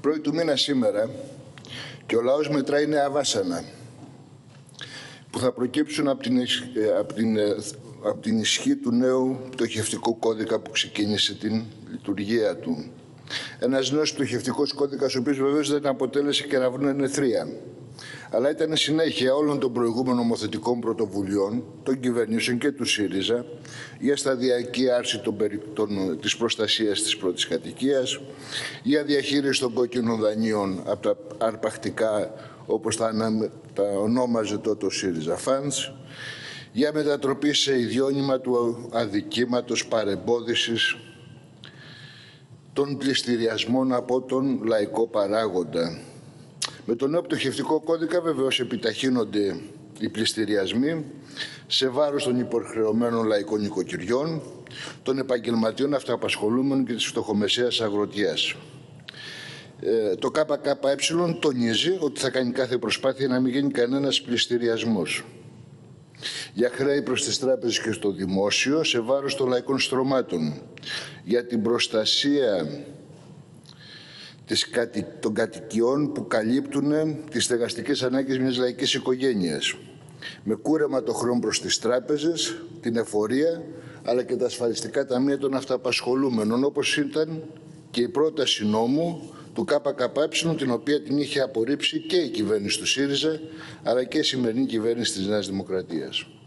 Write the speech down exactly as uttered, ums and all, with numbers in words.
Πρώτη του μήνα σήμερα και ο λαός μετράει νέα βάσανα που θα προκύψουν από την, από την, από την ισχύ του νέου πτωχευτικού κώδικα που ξεκίνησε την λειτουργία του. Ένας νέος πτωχευτικός κώδικας, ο οποίος βεβαίως δεν αποτέλεσε κεραυνό ενεθρία, αλλά ήταν συνέχεια όλων των προηγούμενων νομοθετικών πρωτοβουλειών των κυβερνήσεων και του ΣΥΡΙΖΑ για σταδιακή άρση των, των, της προστασίας της πρώτης κατοικίας, για διαχείριση των κόκκινων δανείων από τα αρπακτικά, όπως τα, τα ονόμαζε τότε ο ΣΥΡΙΖΑ Funds, για μετατροπή σε ιδιώνυμα του αδικήματος παρεμπόδισης των πληστηριασμών από τον λαϊκό παράγοντα. Με τον νέο πτωχευτικό κώδικα βεβαίως επιταχύνονται οι πληστηριασμοί σε βάρος των υποχρεωμένων λαϊκών οικοκυριών, των επαγγελματιών αυτοαπασχολούμενων και της φτωχομεσαίας αγροτιάς. Ε, το ΚΚΕ τονίζει ότι θα κάνει κάθε προσπάθεια να μην γίνει κανένας πληστηριασμός για χρέη προς τις τράπεζες και στο δημόσιο σε βάρος των λαϊκών στρωμάτων, για την προστασία των κατοικιών που καλύπτουν τις στεγαστικές ανάγκες μιας λαϊκής οικογένειας, με κούρεμα το χρόνο προς τις τράπεζες, την εφορία, αλλά και τα ασφαλιστικά ταμεία των αυτοαπασχολούμενων, όπως ήταν και η πρόταση νόμου του ΚΚΕ, την οποία την είχε απορρίψει και η κυβέρνηση του ΣΥΡΙΖΑ, αλλά και η σημερινή κυβέρνηση της Νέας Δημοκρατίας.